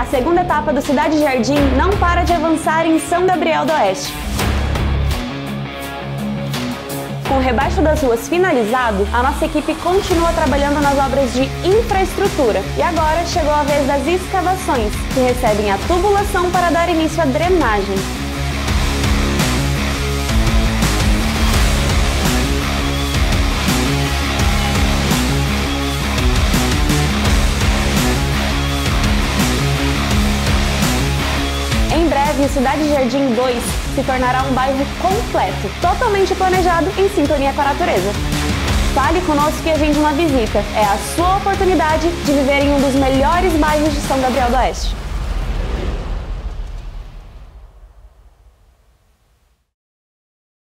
segunda etapa do Cidade Jardim não para de avançar em São Gabriel do Oeste. Com o rebaixo das ruas finalizado, a nossa equipe continua trabalhando nas obras de infraestrutura. E agora chegou a vez das escavações, que recebem a tubulação para dar início à drenagem. Em breve, o Cidade Jardim 2 se tornará um bairro completo, totalmente planejado em sintonia com a natureza. Fale conosco e agende uma visita. É a sua oportunidade de viver em um dos melhores bairros de São Gabriel do Oeste.